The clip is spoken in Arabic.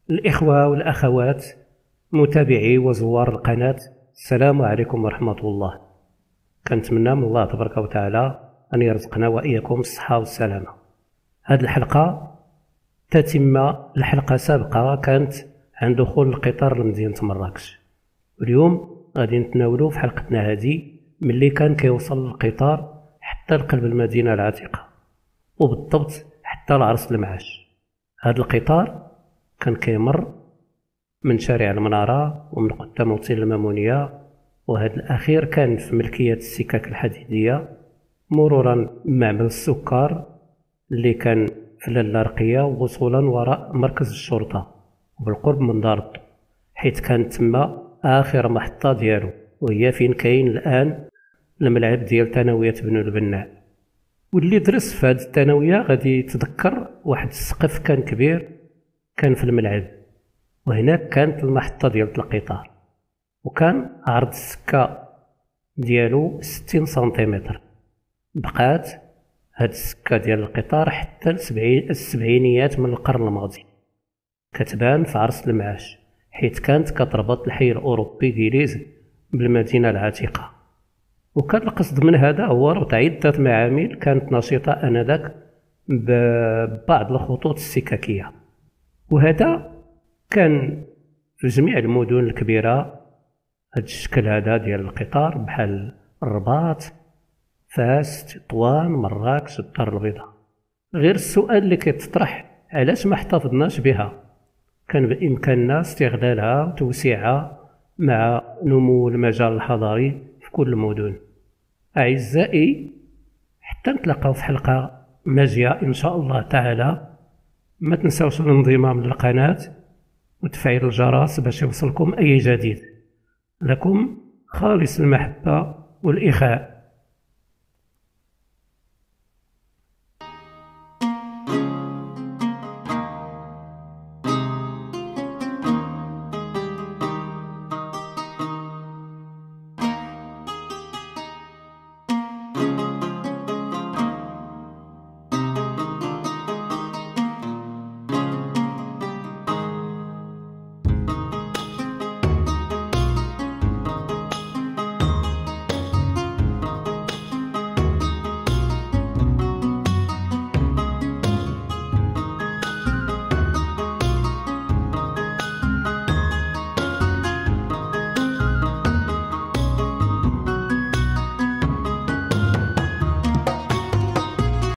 الإخوة والأخوات متابعي وزوار القناة، السلام عليكم ورحمة الله. كنتمنى من الله تبارك وتعالى أن يرزقنا وإياكم الصحة والسلامة. هذه الحلقة تتمة الحلقة سابقة كانت عن دخول القطار لمدينة مراكش، واليوم غادي نتناولوا في حلقتنا هذه ملي كان كيوصل القطار حتى لقلب المدينة العتيقة، وبالضبط حتى لعرس المعاش. هذا القطار كان كيمر من شارع المنارة ومن قدام موطن المامونية، وهذا الأخير كان في ملكية السكك الحديدية، مرورا بمعمل السكر اللي كان في لاله رقية، ووصولا وراء مركز الشرطة وبالقرب من دار الضو، حيث كانت تما آخر محطة ديالو، وهي فين كاين الآن الملعب ديال ثانوية بن البناء. واللي درس في هذه الثانوية غادي يتذكر واحد السقف كان كبير كان في الملعب، وهناك كانت المحطة ديال القطار، وكان عرض السكة ديالو 60 سنتيمتر. بقات هاد السكة ديال القطار حتى السبعينيات من القرن الماضي، كتبان في عرس المعاش، حيث كانت كتربط الحي الأوروبي ديليز بالمدينة العتيقة. وكان القصد من هذا هو ربط عدة معامل كانت نشيطة آنذاك ببعض الخطوط السككية، وهذا كان في جميع المدن الكبيرة. هذا الشكل هذا ديال القطار بحال الرباط، فاس، تطوان، مراكش، الدار البيضاء. غير السؤال اللي كيتطرح، علاش ما احتفظناش بها؟ كان بإمكاننا استغلالها وتوسيعها مع نمو المجال الحضاري في كل المدن. أعزائي، حتى نتلاقاو في حلقة ماجية إن شاء الله تعالى. ما تنساوش الانضمام للقناة وتفعيل الجرس باش يوصلكم أي جديد. لكم خالص المحبة والإخاء.